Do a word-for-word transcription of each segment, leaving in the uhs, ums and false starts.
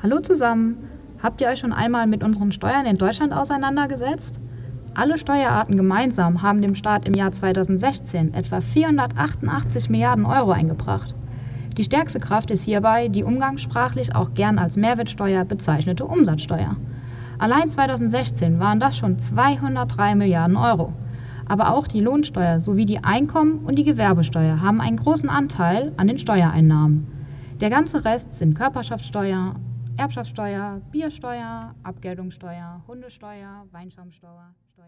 Hallo zusammen! Habt ihr euch schon einmal mit unseren Steuern in Deutschland auseinandergesetzt? Alle Steuerarten gemeinsam haben dem Staat im Jahr zweitausendsechzehn etwa vierhundertachtundachtzig Milliarden Euro eingebracht. Die stärkste Kraft ist hierbei die umgangssprachlich auch gern als Mehrwertsteuer bezeichnete Umsatzsteuer. Allein zweitausendsechzehn waren das schon zweihundertdrei Milliarden Euro. Aber auch die Lohnsteuer sowie die Einkommen- und die Gewerbesteuer haben einen großen Anteil an den Steuereinnahmen. Der ganze Rest sind Körperschaftssteuer, Erbschaftssteuer, Biersteuer, Abgeltungssteuer, Hundesteuer, Weinschaumsteuer.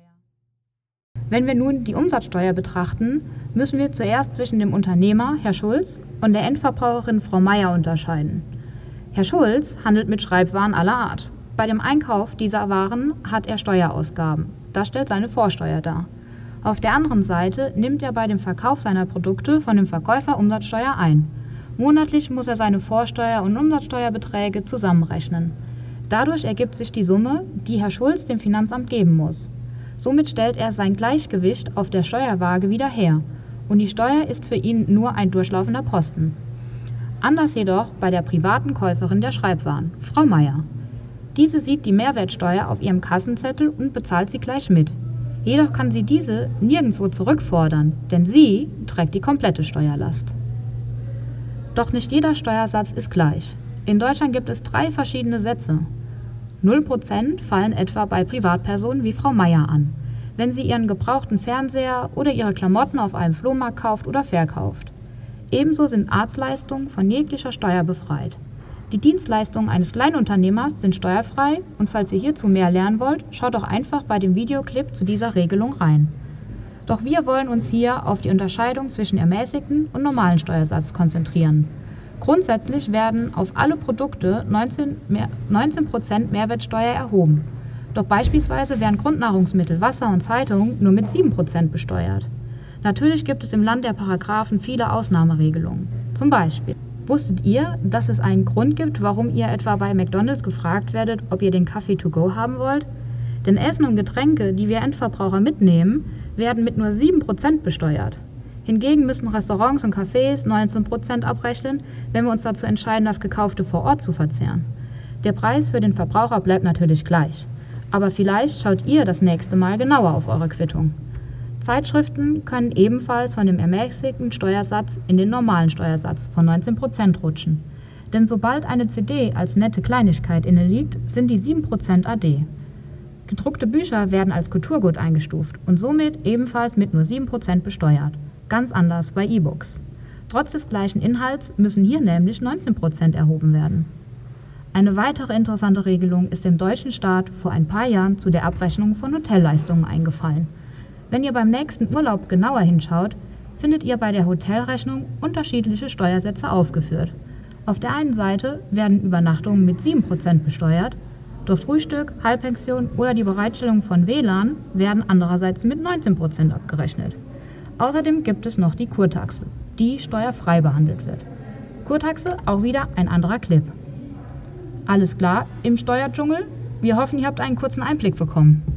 Wenn wir nun die Umsatzsteuer betrachten, müssen wir zuerst zwischen dem Unternehmer, Herr Schulz, und der Endverbraucherin, Frau Meier, unterscheiden. Herr Schulz handelt mit Schreibwaren aller Art. Bei dem Einkauf dieser Waren hat er Steuerausgaben. Das stellt seine Vorsteuer dar. Auf der anderen Seite nimmt er bei dem Verkauf seiner Produkte von dem Verkäufer Umsatzsteuer ein. Monatlich muss er seine Vorsteuer- und Umsatzsteuerbeträge zusammenrechnen. Dadurch ergibt sich die Summe, die Herr Schulz dem Finanzamt geben muss. Somit stellt er sein Gleichgewicht auf der Steuerwaage wieder her und die Steuer ist für ihn nur ein durchlaufender Posten. Anders jedoch bei der privaten Käuferin der Schreibwaren, Frau Meier. Diese sieht die Mehrwertsteuer auf ihrem Kassenzettel und bezahlt sie gleich mit. Jedoch kann sie diese nirgendwo zurückfordern, denn sie trägt die komplette Steuerlast. Doch nicht jeder Steuersatz ist gleich. In Deutschland gibt es drei verschiedene Sätze. null Prozent fallen etwa bei Privatpersonen wie Frau Meier an, wenn sie ihren gebrauchten Fernseher oder ihre Klamotten auf einem Flohmarkt kauft oder verkauft. Ebenso sind Arztleistungen von jeglicher Steuer befreit. Die Dienstleistungen eines Kleinunternehmers sind steuerfrei und falls ihr hierzu mehr lernen wollt, schaut doch einfach bei dem Videoclip zu dieser Regelung rein. Doch wir wollen uns hier auf die Unterscheidung zwischen ermäßigten und normalen Steuersatz konzentrieren. Grundsätzlich werden auf alle Produkte neunzehn Prozent Mehrwertsteuer erhoben. Doch beispielsweise werden Grundnahrungsmittel, Wasser und Zeitungen nur mit sieben Prozent besteuert. Natürlich gibt es im Land der Paragraphen viele Ausnahmeregelungen. Zum Beispiel: Wusstet ihr, dass es einen Grund gibt, warum ihr etwa bei McDonald's gefragt werdet, ob ihr den Kaffee to go haben wollt? Denn Essen und Getränke, die wir Endverbraucher mitnehmen, werden mit nur sieben Prozent besteuert. Hingegen müssen Restaurants und Cafés neunzehn Prozent abrechnen, wenn wir uns dazu entscheiden, das Gekaufte vor Ort zu verzehren. Der Preis für den Verbraucher bleibt natürlich gleich. Aber vielleicht schaut ihr das nächste Mal genauer auf eure Quittung. Zeitschriften können ebenfalls von dem ermäßigten Steuersatz in den normalen Steuersatz von neunzehn Prozent rutschen. Denn sobald eine C D als nette Kleinigkeit inne liegt, sind die sieben Prozent A D. Gedruckte Bücher werden als Kulturgut eingestuft und somit ebenfalls mit nur sieben Prozent besteuert. Ganz anders bei E-Books. Trotz des gleichen Inhalts müssen hier nämlich neunzehn Prozent erhoben werden. Eine weitere interessante Regelung ist dem deutschen Staat vor ein paar Jahren zu der Abrechnung von Hotelleistungen eingefallen. Wenn ihr beim nächsten Urlaub genauer hinschaut, findet ihr bei der Hotelrechnung unterschiedliche Steuersätze aufgeführt. Auf der einen Seite werden Übernachtungen mit sieben Prozent besteuert, doch Frühstück, Halbpension oder die Bereitstellung von W L A N werden andererseits mit neunzehn Prozent abgerechnet. Außerdem gibt es noch die Kurtaxe, die steuerfrei behandelt wird. Kurtaxe auch wieder ein anderer Clip. Alles klar im Steuerdschungel? Wir hoffen, ihr habt einen kurzen Einblick bekommen.